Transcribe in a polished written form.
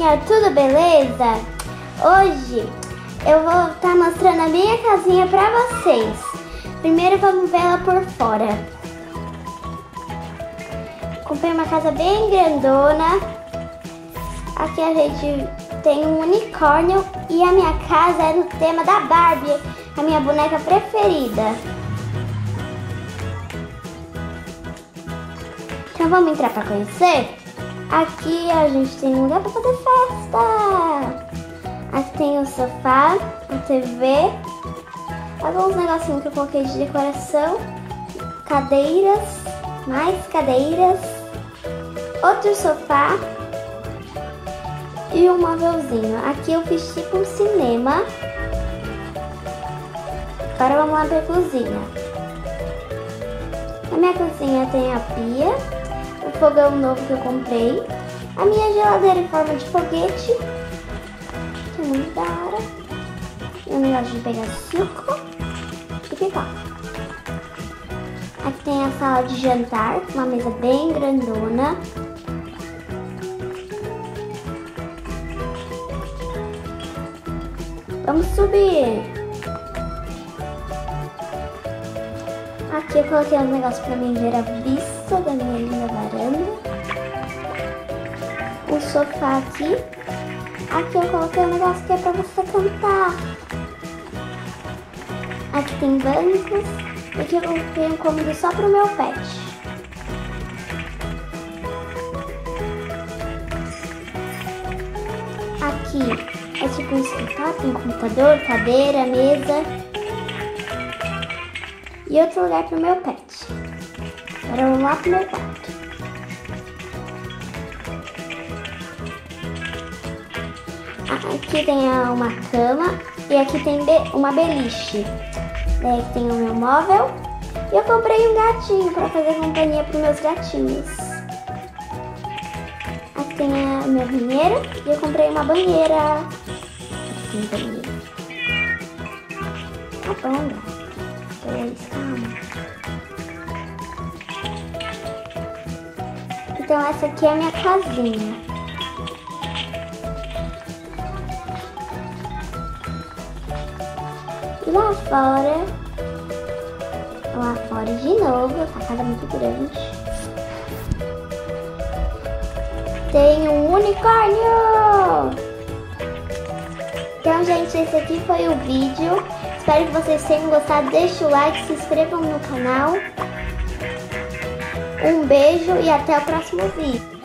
galerinha, tudo beleza? Hoje eu vou estar mostrando a minha casinha pra vocês. Primeiro vamos ver ela por fora. Comprei uma casa bem grandona. Aqui a gente tem um unicórnio e a minha casa é no tema da Barbie, a minha boneca preferida. Então vamos entrar pra conhecer? Aqui a gente tem um lugar pra fazer festa. Aqui tem o sofá, a TV, alguns negocinhos que eu coloquei de decoração, cadeiras, mais cadeiras, outro sofá e um móvelzinho. Aqui eu fiz tipo um cinema. Agora vamos lá pra cozinha. Na minha cozinha tem a pia, o fogão novo que eu comprei, a minha geladeira em forma de foguete, que é muito da hora, e o negócio de pegar suco e pipoca. Aqui tem a sala de jantar, uma mesa bem grandona. Vamos subir. Aqui eu coloquei um negócio pra mim ver a vista da minha linda varanda. Um sofá aqui. Aqui eu coloquei um negócio que é pra você cantar. Aqui tem bancos. E aqui eu coloquei um cômodo só pro meu pet. Aqui é tipo um escritório, tem computador, cadeira, mesa. E outro lugar pro meu pet. Agora vamos lá pro meu quarto. Aqui tem uma cama e aqui tem uma beliche. Daí aqui tem o meu móvel. E eu comprei um gatinho para fazer companhia pros meus gatinhos. Aqui tem o meu banheiro e eu comprei uma banheira. Aqui tem banheiro. Tá bom, gato. Calma. Então essa aqui é a minha casinha. E lá fora de novo, essa casa é muito grande. Tem um unicórnio! Então, gente, esse aqui foi o vídeo. Espero que vocês tenham gostado. Deixe o like, se inscrevam no canal. Um beijo e até o próximo vídeo.